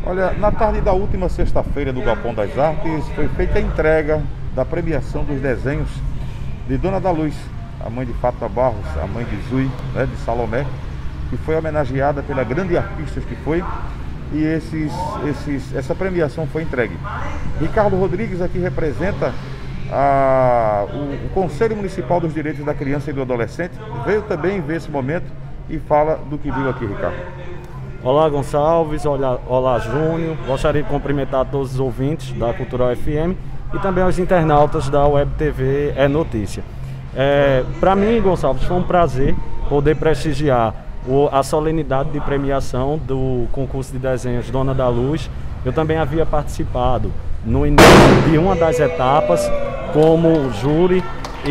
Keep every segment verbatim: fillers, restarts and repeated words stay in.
Olha, na tarde da última sexta-feira do Galpão das Artes foi feita a entrega da premiação dos desenhos de Dona da Luz, a mãe de Fátima Barros, a mãe de Zui, né, de Salomé, que foi homenageada pela grande artista que foi, e esses, esses, essa premiação foi entregue. Ricardo Rodrigues aqui representa a, o, o Conselho Municipal dos Direitos da Criança e do Adolescente, veio também ver esse momento e fala do que viu aqui, Ricardo. Olá, Gonçalves, olá, olá Júnior, gostaria de cumprimentar todos os ouvintes da Cultural F M e também aos internautas da Web T V É Notícia. É, Para mim, Gonçalves, foi um prazer poder prestigiar o, a solenidade de premiação do concurso de desenhos Dona da Luz. Eu também havia participado no início de uma das etapas como júri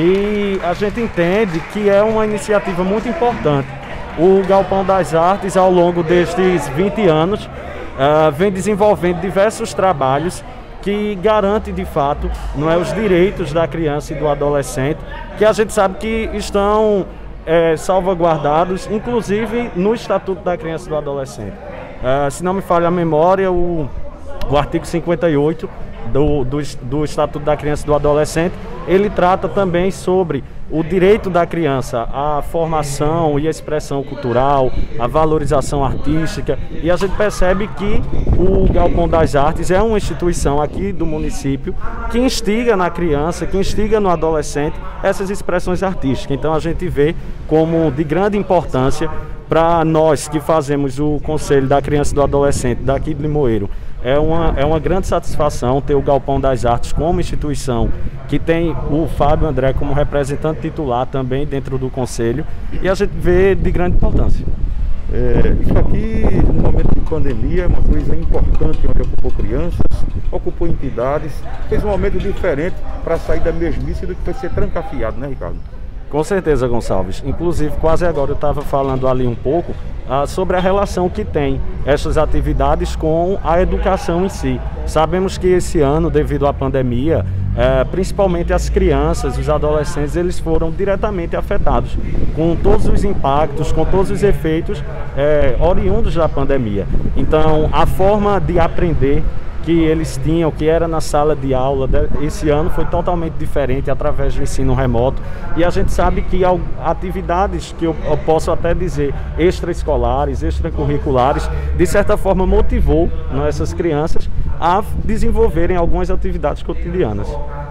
e a gente entende que é uma iniciativa muito importante. O Galpão das Artes, ao longo destes vinte anos, uh, vem desenvolvendo diversos trabalhos que garantem, de fato, não é, os direitos da criança e do adolescente, que a gente sabe que estão é, salvaguardados, inclusive no Estatuto da Criança e do Adolescente. Uh, se não me falha a memória, o, o artigo cinquenta e oito do, do, do Estatuto da Criança e do Adolescente, ele trata também sobre o direito da criança à formação e à expressão cultural, à valorização artística, e a gente percebe que o Galpão das Artes é uma instituição aqui do município que instiga na criança, que instiga no adolescente essas expressões artísticas. Então a gente vê como de grande importância para nós que fazemos o Conselho da Criança e do Adolescente daqui de Limoeiro. É uma, é uma grande satisfação ter o Galpão das Artes como instituição, que tem o Fábio André como representante titular também dentro do Conselho, e a gente vê de grande importância. É, isso aqui, no momento de pandemia, é uma coisa importante, onde ocupou crianças, ocupou entidades, fez um momento diferente para sair da mesmice do que foi ser trancafiado, né, Ricardo? Com certeza, Gonçalves. Inclusive, quase agora eu estava falando ali um pouco ah, sobre a relação que tem essas atividades com a educação em si. Sabemos que esse ano, devido à pandemia, eh, principalmente as crianças, os adolescentes, eles foram diretamente afetados com todos os impactos, com todos os efeitos eh, oriundos da pandemia. Então, a forma de aprender que eles tinham, que era na sala de aula, esse ano foi totalmente diferente através do ensino remoto, e a gente sabe que atividades que eu, eu posso até dizer extraescolares, extracurriculares, de certa forma motivou, né, essas crianças a desenvolverem algumas atividades cotidianas.